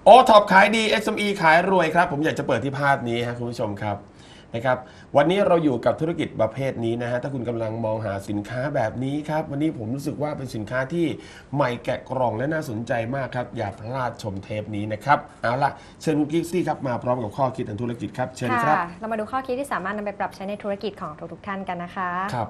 โอท็อปขายดี SME ขายรวยครับผมอยากจะเปิดที่ภาพนี้ครับคุณผู้ชมครับนะครับวันนี้เราอยู่กับธุรกิจประเภทนี้นะฮะถ้าคุณกำลังมองหาสินค้าแบบนี้ครับวันนี้ผมรู้สึกว่าเป็นสินค้าที่ใหม่แกะกล่องและน่าสนใจมากครับอย่าพลาดชมเทปนี้นะครับเอาล่ะเชิญคุณกิ๊กซี่ครับมาพร้อมกับข้อคิดทางธุรกิจครับเชิญครับเรามาดูข้อคิดที่สามารถนำไปปรับใช้ในธุรกิจของทุกท่านกันนะคะครับ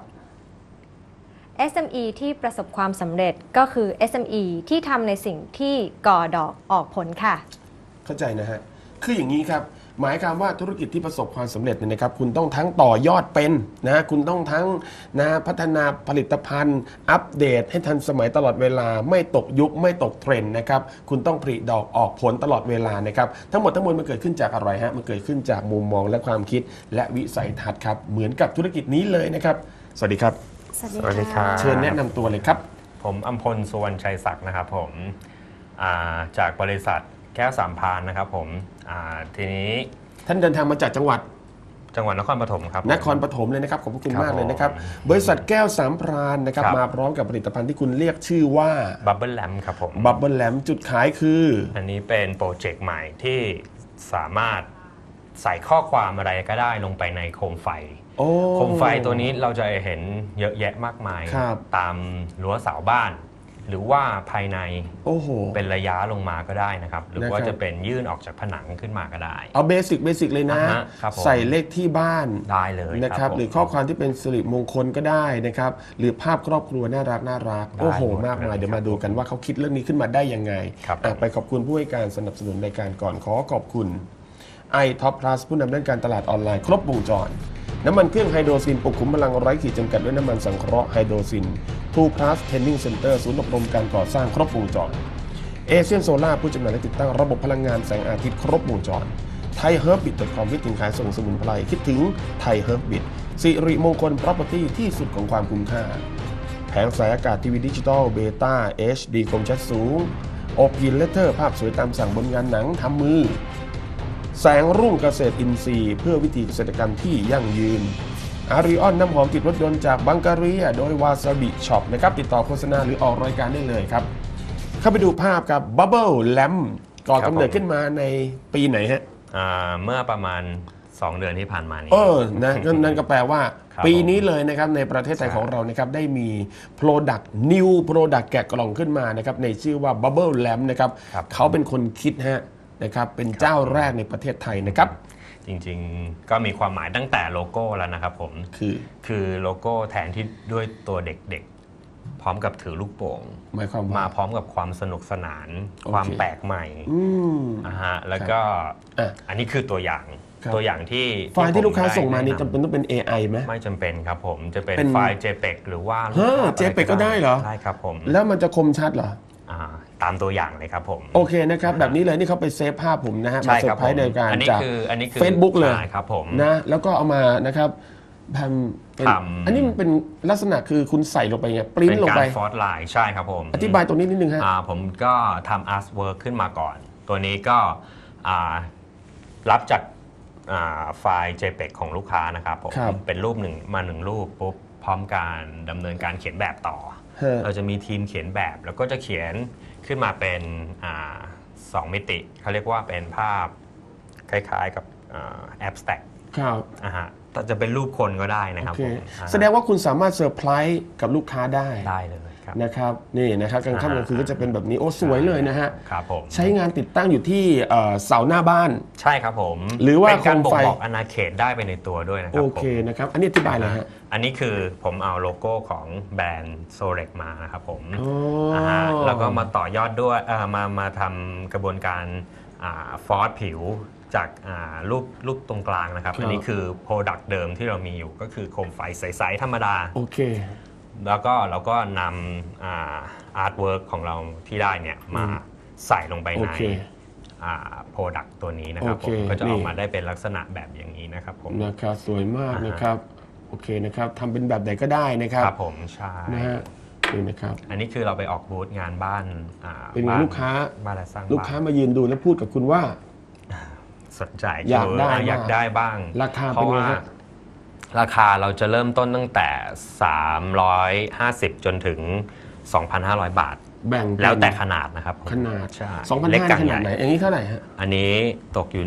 SME ที่ประสบความสำเร็จก็คือ SME ที่ทำในสิ่งที่ก่อดอกออกผลค่ะเข้าใจนะฮะคืออย่างนี้ครับหมายความว่าธุรกิจที่ประสบความสำเร็จเนี่ยนะครับคุณต้องทั้งต่อยอดเป็นนะคุณต้องทั้งพัฒนาผลิตภัณฑ์อัปเดตให้ทันสมัยตลอดเวลาไม่ตกยุคไม่ตกเทรนด์นะครับคุณต้องผลิดอกออกผลตลอดเวลานะครับทั้งหมดทั้งมวลมันเกิดขึ้นจากอะไรฮะมันเกิดขึ้นจากมุมมองและความคิดและวิสัยทัศน์ครับเหมือนกับธุรกิจนี้เลยนะครับสวัสดีครับสวัสดีค่ะเชิญแนะนำตัวเลยครับผมอำพล สุวรรณชัยศักดิ์นะครับผมจากบริษัทแก้วสามพรานนะครับผมทีนี้ท่านเดินทางมาจากจังหวัดนครปฐมครับนครปฐมเลยนะครับขอบคุณมากเลยนะครับบริษัทแก้วสามพรานนะครับมาพร้อมกับผลิตภัณฑ์ที่คุณเรียกชื่อว่าบับเบิ้ลแลมครับผมบับเบิ้ลแลมจุดขายคืออันนี้เป็นโปรเจกต์ใหม่ที่สามารถใส่ข้อความอะไรก็ได้ลงไปในโคมไฟโคมไฟตัวนี้เราจะเห็นเยอะแยะมากมายตามรั้วเสาบ้านหรือว่าภายในเป็นระยะลงมาก็ได้นะครับหรือว่าจะเป็นยื่นออกจากผนังขึ้นมาก็ได้เอาเบสิกเลยนะใส่เลขที่บ้านได้เลยนะครับหรือข้อความที่เป็นสิริมงคลก็ได้นะครับหรือภาพครอบครัวน่ารักโอ้โหมากมายเดี๋ยวมาดูกันว่าเขาคิดเรื่องนี้ขึ้นมาได้ยังไงไปขอบคุณผู้ให้การสนับสนุนในการก่อนขอขอบคุณiTop Plus ผู้นำด้านการตลาดออนไลน์ครบวงจรน้ำมันเครื่องไฮโดรซินปลุกขุมพลังไร้ขีดจำกัดด้วยน้ำมันสังเคราะห์ไฮโดรซิน2 Plus Training Center ศูนย์อบรมการก่อสร้างครบวงจรเอเชียนโซล่าผู้จำหน่ายและติดตั้งระบบพลังงานแสงอาทิตย์ครบวงจรไทยเฮิร์บบิทความคิดถึงขายส่งสมุนไพรคิดถึงไทยเฮิร์บบิทสิริมงคล Property ที่สุดของความคุ้มค่าแผงสายอากาศทีวีดิจิตอลเบต้า HD คมชัดสูงโอพีเลเตอร์ภาพสวยตามสั่งบนงานหนังทำมือแสงรุ่งเกษตรอินทรีย์เพื่อวิธีเกษตรกรรมที่ยั่งยืนอาริออนน้ำหอมติดรถยนต์จากบังการีโดยวาซาบิช็อปนะครับติดต่อโฆษณาหรือออกรายการได้เลยครับเข้าไปดูภาพครับ Bubble Lamp ก่อกำเนิดขึ้นมาในปีไหนฮะเมื่อประมาณ2 เดือนที่ผ่านมานี้นะนั่นก็แปลว่าปีนี้เลยนะครับในประเทศไทยของเรานะครับได้มี Product New Product แกะกล่องขึ้นมานะครับในชื่อว่า Bubble Lamp นะครับเขาเป็นคนคิดฮะนะครับเป็นเจ้าแรกในประเทศไทยนะครับจริงๆก็มีความหมายตั้งแต่โลโก้แล้วนะครับผมคือโลโก้แทนที่ด้วยตัวเด็กๆพร้อมกับถือลูกโป่งมาพร้อมกับความสนุกสนานความแปลกใหม่แล้วก็อันนี้คือตัวอย่างที่ไฟล์ที่ลูกค้าส่งมานี่จำเป็นต้องเป็น AI ไหมไม่จำเป็นครับผมจะเป็นไฟล์ JPEG หรือว่า JPEG ก็ได้เหรอใช่ครับผมแล้วมันจะคมชัดเหรอตามตัวอย่างเลยครับผมโอเคนะครับแบบนี้เลยนี่เขาไปเซฟภาพผมนะฮะมาเซฟไพรส์ในการจาก Facebook เลยครับผมนะแล้วก็เอามานะครับอันนี้มันเป็นลักษณะคือคุณใส่ลงไปไงปริ้นลงไปเป็นการฟอร์สไลน์ใช่ครับผมอธิบายตรงนี้นิดนึงฮะผมก็ทำ Artwork ขึ้นมาก่อนตัวนี้ก็รับจากไฟล์ JPEG ของลูกค้านะครับผมเป็นรูป1 รูปปุ๊บพร้อมการดำเนินการเขียนแบบต่อเราจะมีทีมเขียนแบบแล้วก็จะเขียนขึ้นมาเป็น2 มิติเขาเรียกว่าเป็นภาพคล้ายๆกับabstract ครับแต่จะเป็นรูปคนก็ได้นะครับแสดงว่าคุณสามารถเซอร์ไพรส์กับลูกค้าได้เลยนะครับนี่นะครับกลางค่ำกลางคืนก็จะเป็นแบบนี้โอ้สวยเลยนะฮะครับผมใช้งานติดตั้งอยู่ที่เสาหน้าบ้านใช่ครับผมหรือว่าเป็นการบ่งบอกอาณาเขตได้ไปในตัวด้วยนะครับโอเคนะครับอันนี้อธิบายเลยฮะอันนี้คือผมเอาโลโก้ของแบรนด์โซเล็กมานะครับผมแล้วก็มาต่อยอดด้วยมาทำกระบวนการฟอร์สผิวจากรูปตรงกลางนะครับอันนี้คือ Product เดิมที่เรามีอยู่ก็คือโคมไฟใสๆธรรมดาโอเคแล้วก็เราก็นำอาร์ตเวิร์กของเราที่ได้เนี่ยมาใส่ลงไปในProduct ตัวนี้นะครับผมก็จะออกมาได้เป็นลักษณะแบบอย่างนี้นะครับผมนะครับสวยมากนะครับโอเคนะครับทำเป็นแบบไหนก็ได้นะครับครับผมใช่นะฮะนี่นะครับอันนี้คือเราไปออกบูธงานบ้านเป็นลูกค้าบ้านและสร้างลูกค้ามายืนดูแล้วพูดกับคุณว่าสนใจอยากได้บ้างราคาเป็นไงราคาเราจะเริ่มต้นตั้งแต่350จนถึง 2,500 บาทแบ่งเป็นแล้วแต่ขนาดนะครับขนาดใช่ 2,500 เล็กกลางขใหนาญ่ดไหนอย่างนี้เท่าไหร่ฮะอันนี้ตกอยู่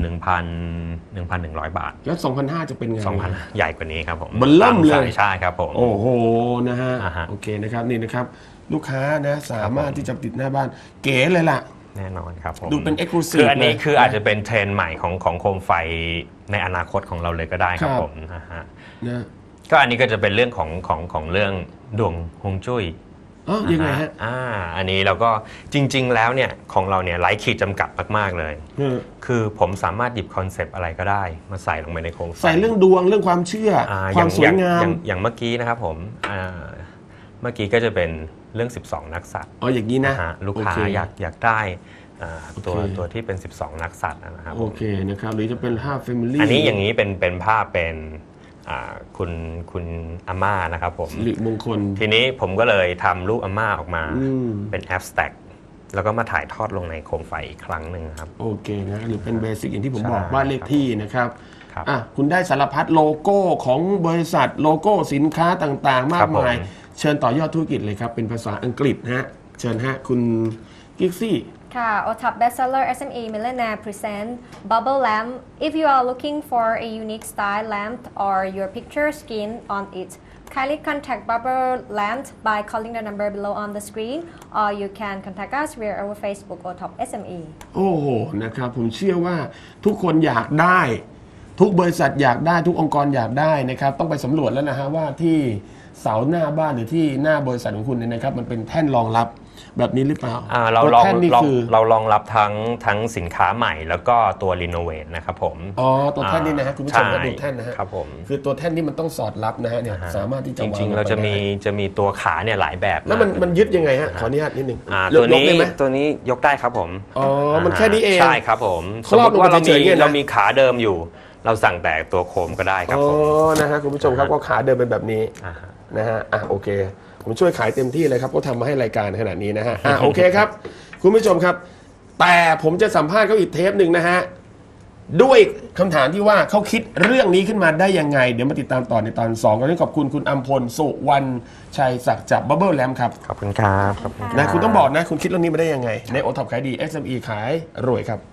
1,100 บาทแล้ว 2,500 จะเป็นไง 2,000 ใหญ่กว่านี้ครับผมเบิ่มเริ่มเลยใช่ครับผมโอ้โหนะฮะอ่าฮะโอเคนะครับนี่นะครับลูกค้านะสามารถที่จะติดหน้าบ้านเก๋เลยล่ะแน่นอนครับผมดูเป็น exclusive คืออันนี้เลยคืออาจจะเป็นเทรนด์ใหม่ของโคมไฟในอนาคตของเราเลยก็ได้ครับครับผมนะฮะนะก็อันนี้ก็จะเป็นเรื่องของเรื่องดวงฮวงจุ้ยอ๋อยังไงฮะอันนี้เราก็จริง ๆ แล้วเนี่ยของเราเนี่ยไร้ขีดจำกัดมากๆเลย คือผมสามารถหยิบคอนเซปต์อะไรก็ได้มาใส่ลงไปในโคมไฟใส่เรื่องดวงเรื่องความเชื่อความสวยงามอย่างเมื่อกี้นะครับผมเมื่อกี้ก็จะเป็นเรื่อง 12 นักสัตว์อ๋ออย่างนี้นะลูกค้าโอเคอยากได้ตัวโอเคตัวที่เป็น 12 นักสัตว์นะครับโอเคนะครับหรือจะเป็นภาพ Family อันนี้อย่างนี้เป็นภาพเป็นคุณอาม่านะครับผมสิริมงคลทีนี้ผมก็เลยทำรูปอาม่าออกมาอืมเป็นแอปสแต็กแล้วก็มาถ่ายทอดลงในโคมไฟอีกครั้งหนึ่งครับโอเคนะหรือเป็นเบสิกอย่างที่ผมใช่บอกว่าเลขที่นะครับครับคุณได้สารพัดโลโก้ของบริษัทโลโก้สินค้าต่างๆ มากมาย เชิญต่อยอดธุรกิจเลยครับ เป็นภาษาอังกฤษนะฮะเชิญฮะคุณกิกซี่ค่ะ OTOP Bestseller SME Millionaire present Bubble Lamp. If you are looking for a unique style lamp or your picture skin on it, kindly contact Bubble Lamp by calling the number below on the screen, or you can contact us via our Facebook OTOP SME. โอ้โหนะครับผมเชื่อว่าทุกคนอยากได้ ทุกบริษัทอยากได้ทุกองค์กรอยากได้นะครับต้องไปสำรวจแล้วนะฮะว่าที่เสาหน้าบ้านหรือที่หน้าบริษัทของคุณเนี่ยนะครับมันเป็นแท่นรองรับแบบนี้หรือเปล่าเราตัวลองแท่นนี่คือเรารองรับทั้งสินค้าใหม่แล้วก็ตัวรีโนเวทนะครับผมอ๋อตัวแท่นนี่นะฮะคุณผู้ชมว่าใช่ดูแท่นนะฮะครับผมคือตัวแท่นนี่มันต้องสอดรับนะฮะเนี่ยสามารถที่จะจวางริงๆ เราจะมีตัวขาเนี่ยหลายแบบแล้วมันยึดยังไงฮะขออนุญาตนิดนึงตัวนี้ยกได้ไหมตัวนี้ยกได้ครับผมอ๋อมันแค่นี้เองใช่ครับผมคสรมอบมติว่าลงไปเฉยๆเนี่ยนะเรามีขาเดิมอยู่ เราสั่งแต่ตัวโคมก็ได้ครับอ๋อผมนะฮะคุณผู้ชมครับก็ขาเดินเป็นแบบนี้อ่าฮะนะฮะโอเคผมช่วยขายเต็มที่เลยครับก็ทำมาให้รายการขนาดนี้นะฮะโอเคครับคุณผู้ชมครับ แต่ผมจะสัมภาษณ์เขาอีกเทปหนึ่งนะฮะด้วยคำถามที่ว่าเขาคิดเรื่องนี้ขึ้นมาได้ยังไงเดี๋ยวมาติดตามต่อในตอน2วันนี้ขอบคุณคุณอัมพลสุวรรณชัยศักดิ์จาก Bubble Lamp ครับขอบคุณครับขอบคุณครับนะคุณต้องบอกนะคุณคิดเรื่องนี้มาได้ยังไงในโอท็อปขายดี SME ขายรวยครับ